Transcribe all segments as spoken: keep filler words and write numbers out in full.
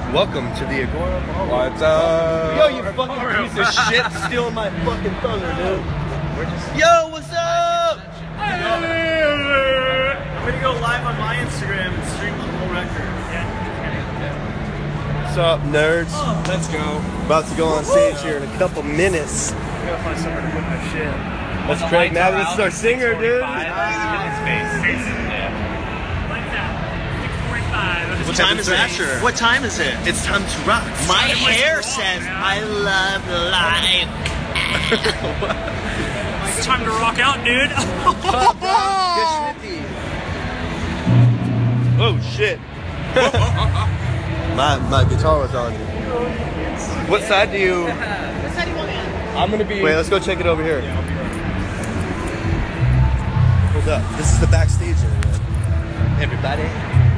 Welcome to the Agora Ballroom. What's up? Yo, you fucking piece of shit stealing my fucking thunder, dude. Yo, what's up? I'm gonna go live on my Instagram and stream the whole record. What's up, nerds? Oh, let's go. About to go on stage here in a couple minutes. I gotta find somewhere to put my shit. That's Craig Now. This is our singer, dude. What time is it? What time is it? It's time to rock. My hair says I love life. It's time to rock out, dude. Oh shit. my my guitar was on. What side do you? What side do you want in? I'm gonna be. Wait, let's go check it over here. Hold up. This is the backstage area. Everybody.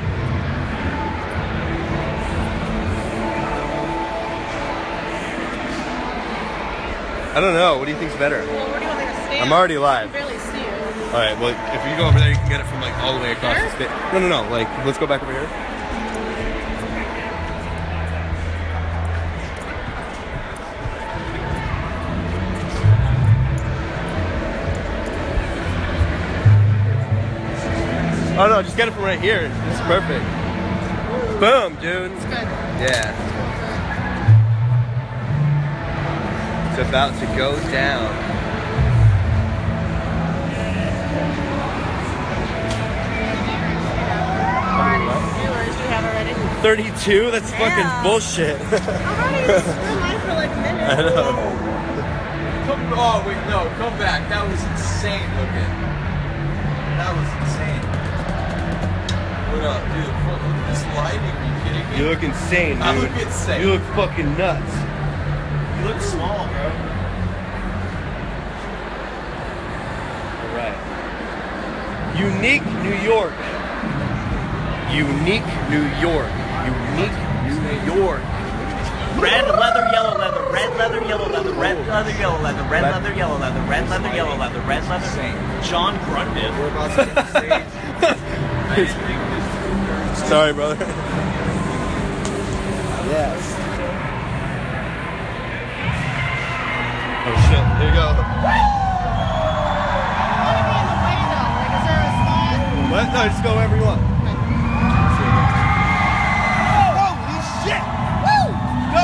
I don't know. What do you think's better? Well, where do you want me to stand? I'm already live. I can barely see you. All right. Well, if you go over there, you can get it from like all the way across the stage. No, no, no. Like, let's go back over here. Oh no, just get it from right here. It's perfect. Boom, dude. It's good. Yeah. It's about to go down. Viewers we have already. thirty-two? That's Yeah. fucking bullshit. I've already been live for like minutes. I know. Come, oh wait, no, come back. That was insane looking. That was insane. What up, dude? Look at this lighting. Are you kidding me? You look insane, dude. I look insane. You look fucking nuts. You look small, bro. Alright. Unique New York. Unique New York. Unique New York. Red leather, yellow leather, red leather, yellow leather, red leather, yellow leather, red leather, yellow leather, red leather, yellow leather, red leather. John Grundy. We're about to get the stage. Sorry, brother. Yes. Oh shit, here you go. What? No, just go wherever you want. Holy shit! Woo! Go!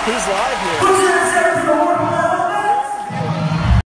Who's live here?